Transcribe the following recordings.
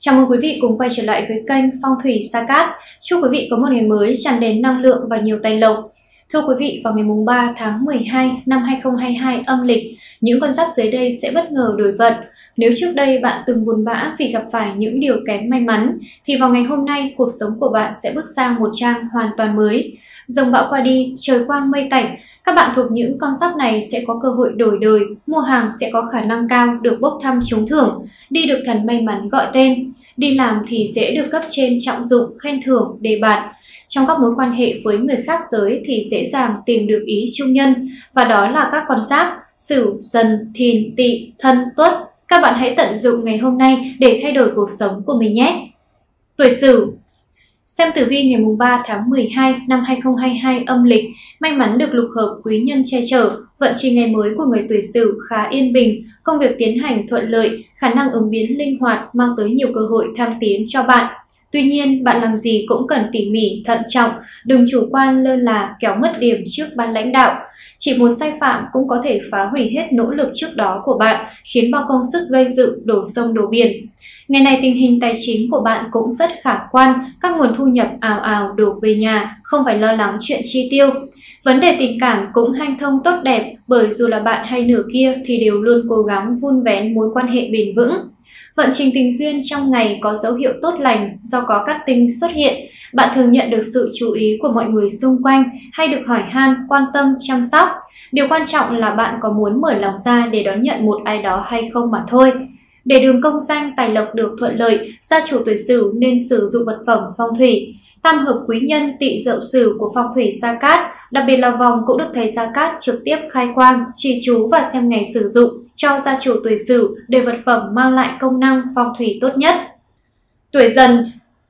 Chào mừng quý vị cùng quay trở lại với kênh Phong thủy Sa Cát. Chúc quý vị có một ngày mới tràn đầy năng lượng và nhiều tài lộc. Thưa quý vị, vào ngày 3 tháng 12 năm 2022 âm lịch, những con giáp dưới đây sẽ bất ngờ đổi vận. Nếu trước đây bạn từng buồn bã vì gặp phải những điều kém may mắn, thì vào ngày hôm nay cuộc sống của bạn sẽ bước sang một trang hoàn toàn mới. Dòng bão qua đi, trời quang mây tạnh, các bạn thuộc những con giáp này sẽ có cơ hội đổi đời, mua hàng sẽ có khả năng cao được bốc thăm trúng thưởng, đi được thần may mắn gọi tên. Đi làm thì sẽ được cấp trên trọng dụng, khen thưởng, đề bạt. Trong các mối quan hệ với người khác giới thì dễ dàng tìm được ý chung nhân, và đó là các con giáp Sửu, Dần, Thìn, Tỵ, Thân, Tuất. Các bạn hãy tận dụng ngày hôm nay để thay đổi cuộc sống của mình nhé. Tuổi Sửu. Xem tử vi ngày 3 tháng 12 năm 2022 âm lịch, may mắn được lục hợp quý nhân che chở, vận trình ngày mới của người tuổi Sửu khá yên bình, công việc tiến hành thuận lợi, khả năng ứng biến linh hoạt mang tới nhiều cơ hội thăng tiến cho bạn. Tuy nhiên, bạn làm gì cũng cần tỉ mỉ, thận trọng, đừng chủ quan lơ là kéo mất điểm trước ban lãnh đạo. Chỉ một sai phạm cũng có thể phá hủy hết nỗ lực trước đó của bạn, khiến bao công sức gây dựng đổ sông đổ biển. Ngày này tình hình tài chính của bạn cũng rất khả quan, các nguồn thu nhập ào ào đổ về nhà, không phải lo lắng chuyện chi tiêu. Vấn đề tình cảm cũng hanh thông tốt đẹp, bởi dù là bạn hay nửa kia thì đều luôn cố gắng vun vén mối quan hệ bền vững. Vận trình tình duyên trong ngày có dấu hiệu tốt lành do có các tinh xuất hiện. Bạn thường nhận được sự chú ý của mọi người xung quanh hay được hỏi han, quan tâm, chăm sóc. Điều quan trọng là bạn có muốn mở lòng ra để đón nhận một ai đó hay không mà thôi. Để đường công danh tài lộc được thuận lợi, gia chủ tuổi Sửu nên sử dụng vật phẩm phong thủy. Tam hợp quý nhân Tỵ Dậu Sửu của phong thủy Sa Cát, đặc biệt là vòng cũng được thầy Sa Cát trực tiếp khai quang, chỉ chú và xem ngày sử dụng cho gia chủ tuổi Sửu để vật phẩm mang lại công năng phong thủy tốt nhất. Tuổi Dần.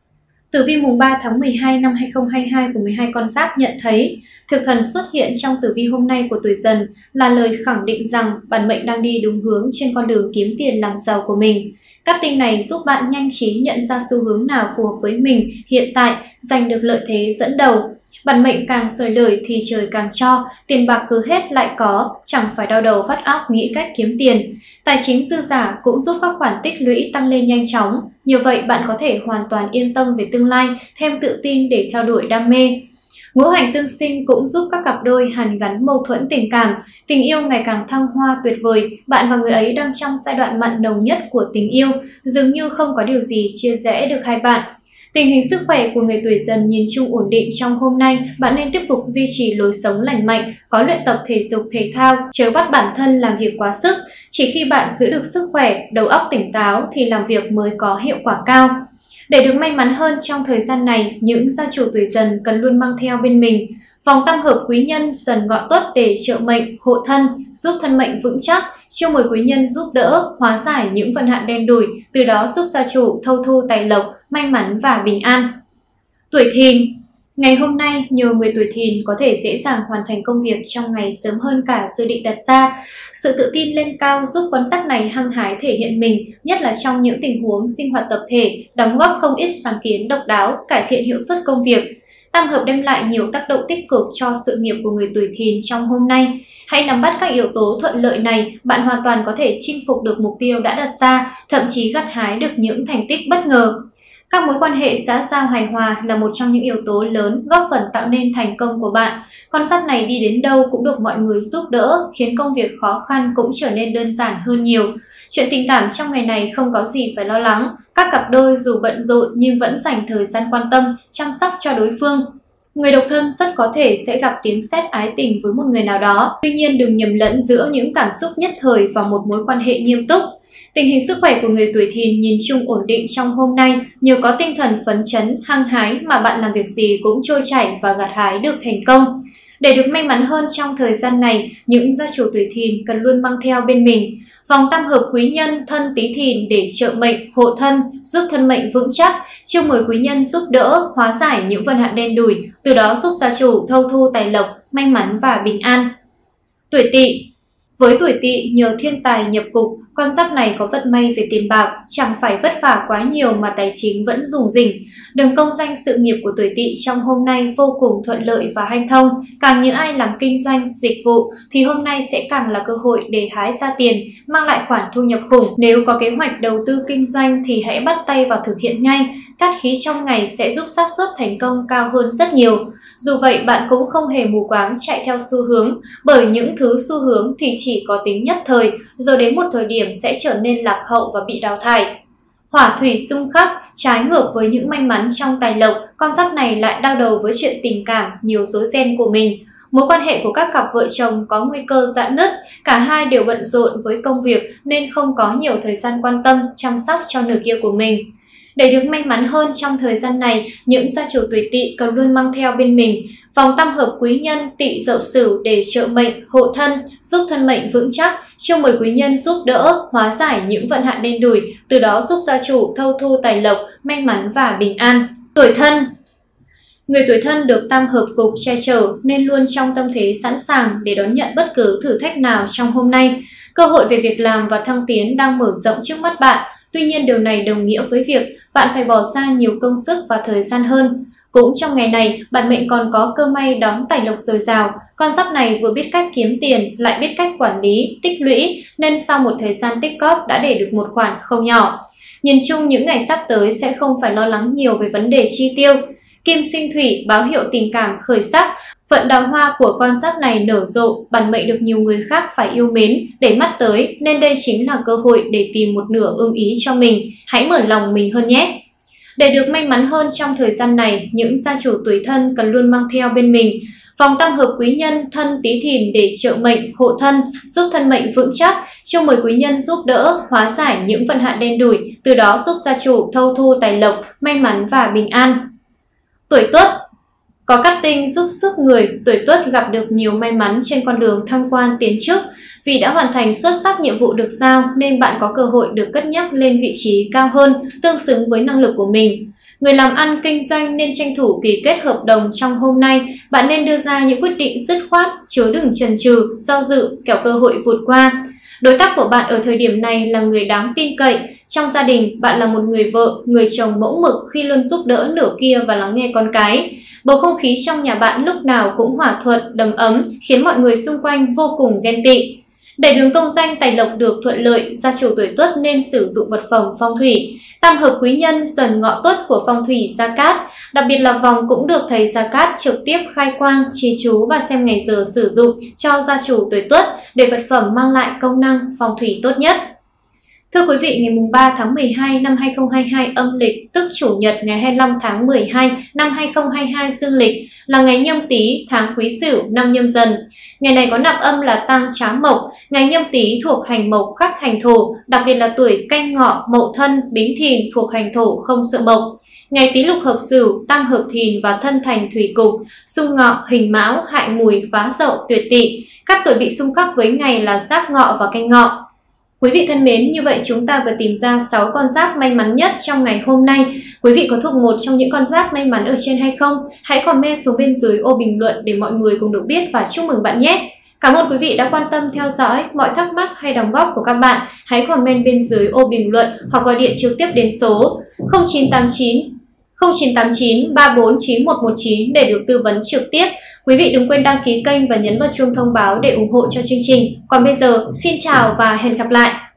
Tử vi mùng 3 tháng 12 năm 2022 của 12 con giáp nhận thấy, thực thần xuất hiện trong tử vi hôm nay của tuổi Dần là lời khẳng định rằng bản mệnh đang đi đúng hướng trên con đường kiếm tiền làm giàu của mình. Các tinh này giúp bạn nhanh trí nhận ra xu hướng nào phù hợp với mình hiện tại, giành được lợi thế dẫn đầu. Bản mệnh càng sởi lời thì trời càng cho, tiền bạc cứ hết lại có, chẳng phải đau đầu vắt óc nghĩ cách kiếm tiền. Tài chính dư giả cũng giúp các khoản tích lũy tăng lên nhanh chóng, như vậy bạn có thể hoàn toàn yên tâm về tương lai, thêm tự tin để theo đuổi đam mê. Ngũ hành tương sinh cũng giúp các cặp đôi hàn gắn mâu thuẫn tình cảm, tình yêu ngày càng thăng hoa tuyệt vời, bạn và người ấy đang trong giai đoạn mặn nồng nhất của tình yêu, dường như không có điều gì chia rẽ được hai bạn. Tình hình sức khỏe của người tuổi Dần nhìn chung ổn định trong hôm nay, bạn nên tiếp tục duy trì lối sống lành mạnh, có luyện tập thể dục thể thao, chớ bắt bản thân làm việc quá sức. Chỉ khi bạn giữ được sức khỏe, đầu óc tỉnh táo thì làm việc mới có hiệu quả cao. Để được may mắn hơn trong thời gian này, những gia chủ tuổi Dần cần luôn mang theo bên mình vòng tam hợp quý nhân Dần Ngọ Tuất để trợ mệnh, hộ thân, giúp thân mệnh vững chắc, chiêu mời quý nhân giúp đỡ, hóa giải những vận hạn đen đủi, từ đó giúp gia chủ thâu thu tài lộc, may mắn và bình an. Tuổi Thìn. Ngày hôm nay, nhiều người tuổi Thìn có thể dễ dàng hoàn thành công việc trong ngày sớm hơn cả dự định đặt ra. Sự tự tin lên cao giúp con giáp này hăng hái thể hiện mình, nhất là trong những tình huống sinh hoạt tập thể, đóng góp không ít sáng kiến độc đáo, cải thiện hiệu suất công việc. Tam hợp đem lại nhiều tác động tích cực cho sự nghiệp của người tuổi Thìn trong hôm nay. Hãy nắm bắt các yếu tố thuận lợi này, bạn hoàn toàn có thể chinh phục được mục tiêu đã đặt ra, thậm chí gặt hái được những thành tích bất ngờ. Các mối quan hệ xã giao hài hòa là một trong những yếu tố lớn góp phần tạo nên thành công của bạn. Con giáp này đi đến đâu cũng được mọi người giúp đỡ, khiến công việc khó khăn cũng trở nên đơn giản hơn nhiều. Chuyện tình cảm trong ngày này không có gì phải lo lắng. Các cặp đôi dù bận rộn nhưng vẫn dành thời gian quan tâm, chăm sóc cho đối phương. Người độc thân rất có thể sẽ gặp tiếng sét ái tình với một người nào đó. Tuy nhiên đừng nhầm lẫn giữa những cảm xúc nhất thời và một mối quan hệ nghiêm túc. Tình hình sức khỏe của người tuổi Thìn nhìn chung ổn định trong hôm nay, nhờ có tinh thần phấn chấn, hăng hái mà bạn làm việc gì cũng trôi chảy và gặt hái được thành công. Để được may mắn hơn trong thời gian này, những gia chủ tuổi Thìn cần luôn mang theo bên mình vòng tam hợp quý nhân Thân Tý Thìn để trợ mệnh, hộ thân, giúp thân mệnh vững chắc, chiêu mời quý nhân giúp đỡ, hóa giải những vận hạn đen đủi, từ đó giúp gia chủ thâu thu tài lộc, may mắn và bình an. Tuổi Tỵ. Với tuổi Tỵ, nhờ thiên tài nhập cục, Con giáp này có vận may về tiền bạc, chẳng phải vất vả quá nhiều mà tài chính vẫn rủng rỉnh. Đường công danh sự nghiệp của tuổi Tỵ trong hôm nay vô cùng thuận lợi và hanh thông. Càng những ai làm kinh doanh, dịch vụ thì hôm nay sẽ càng là cơ hội để hái ra tiền, mang lại khoản thu nhập khủng. Nếu có kế hoạch đầu tư kinh doanh thì hãy bắt tay vào thực hiện ngay. Cát khí trong ngày sẽ giúp xác suất thành công cao hơn rất nhiều. Dù vậy, bạn cũng không hề mù quáng chạy theo xu hướng, bởi những thứ xu hướng thì chỉ có tính nhất thời, rồi đến một thời điểm sẽ trở nên lạc hậu và bị đào thải. Hỏa thủy xung khắc, trái ngược với những may mắn trong tài lộc, con giáp này lại đau đầu với chuyện tình cảm, nhiều rối ren của mình. Mối quan hệ của các cặp vợ chồng có nguy cơ rạn nứt, cả hai đều bận rộn với công việc nên không có nhiều thời gian quan tâm, chăm sóc cho nửa kia của mình. Để được may mắn hơn trong thời gian này, những gia chủ tuổi Tỵ cần luôn mang theo bên mình vòng tam hợp quý nhân Tỵ Dậu Sửu để trợ mệnh, hộ thân, giúp thân mệnh vững chắc, chiêu mời quý nhân giúp đỡ, hóa giải những vận hạn đen đủi, từ đó giúp gia chủ thâu thu tài lộc, may mắn và bình an. Tuổi Thân. Người tuổi Thân được tam hợp cục che chở nên luôn trong tâm thế sẵn sàng để đón nhận bất cứ thử thách nào trong hôm nay. Cơ hội về việc làm và thăng tiến đang mở rộng trước mắt bạn. Tuy nhiên điều này đồng nghĩa với việc bạn phải bỏ ra nhiều công sức và thời gian hơn. Cũng trong ngày này, bản mệnh còn có cơ may đón tài lộc dồi dào. Con giáp này vừa biết cách kiếm tiền, lại biết cách quản lý, tích lũy, nên sau một thời gian tích cóp đã để được một khoản không nhỏ. Nhìn chung những ngày sắp tới sẽ không phải lo lắng nhiều về vấn đề chi tiêu. Kim sinh thủy báo hiệu tình cảm khởi sắc. Vận đào hoa của con giáp này nở rộ, bản mệnh được nhiều người khác phải yêu mến, để mắt tới, nên đây chính là cơ hội để tìm một nửa ưng ý cho mình. Hãy mở lòng mình hơn nhé! Để được may mắn hơn trong thời gian này, những gia chủ tuổi Thân cần luôn mang theo bên mình vòng tam hợp quý nhân Thân Tý Thìn để trợ mệnh, hộ thân, giúp thân mệnh vững chắc, chiêu mời quý nhân giúp đỡ, hóa giải những vận hạn đen đủi, từ đó giúp gia chủ thâu thu tài lộc, may mắn và bình an. Tuổi Tuất. Có các tinh giúp sức người, tuổi Tuất gặp được nhiều may mắn trên con đường thăng quan tiến chức. Vì đã hoàn thành xuất sắc nhiệm vụ được giao nên bạn có cơ hội được cất nhắc lên vị trí cao hơn, tương xứng với năng lực của mình. Người làm ăn kinh doanh nên tranh thủ ký kết hợp đồng trong hôm nay. Bạn nên đưa ra những quyết định dứt khoát, chớ đừng chần chừ, do dự, kẻo cơ hội vụt qua. Đối tác của bạn ở thời điểm này là người đáng tin cậy. Trong gia đình, bạn là một người vợ, người chồng mẫu mực khi luôn giúp đỡ nửa kia và lắng nghe con cái. Bầu không khí trong nhà bạn lúc nào cũng hòa thuận, đầm ấm, khiến mọi người xung quanh vô cùng ghen tị. Để đường công danh tài lộc được thuận lợi, gia chủ tuổi Tuất nên sử dụng vật phẩm phong thủy. Tam hợp quý nhân Dần Ngọ Tuất của phong thủy Gia Cát, đặc biệt là vòng cũng được thầy Gia Cát trực tiếp khai quang, trì chú và xem ngày giờ sử dụng cho gia chủ tuổi Tuất để vật phẩm mang lại công năng phong thủy tốt nhất. Thưa quý vị, ngày 3 tháng 12 năm 2022 âm lịch, tức Chủ nhật ngày 25 tháng 12 năm 2022 dương lịch, là ngày Nhâm Tý, tháng Quý Sửu, năm Nhâm Dần. Ngày này có nạp âm là tang tráng mộc, ngày Nhâm Tý thuộc hành mộc khắc hành thổ, đặc biệt là tuổi Canh Ngọ, Mậu Thân, Bính Thìn thuộc hành thổ không sợ mộc. Ngày Tý lục hợp Sửu, tam hợp Thìn và thân thành thủy cục, xung Ngọ, hình Mão, hại Mùi, phá Dậu, tuyệt Tỵ. Các tuổi bị xung khắc với ngày là Giáp Ngọ và Canh Ngọ. Quý vị thân mến, như vậy chúng ta vừa tìm ra 6 con giáp may mắn nhất trong ngày hôm nay. Quý vị có thuộc một trong những con giáp may mắn ở trên hay không? Hãy comment xuống bên dưới ô bình luận để mọi người cùng được biết và chúc mừng bạn nhé! Cảm ơn quý vị đã quan tâm theo dõi. Mọi thắc mắc hay đóng góp của các bạn hãy comment bên dưới ô bình luận hoặc gọi điện trực tiếp đến số 0989 34 9119 để được tư vấn trực tiếp. Quý vị đừng quên đăng ký kênh và nhấn vào chuông thông báo để ủng hộ cho chương trình. Còn bây giờ, xin chào và hẹn gặp lại!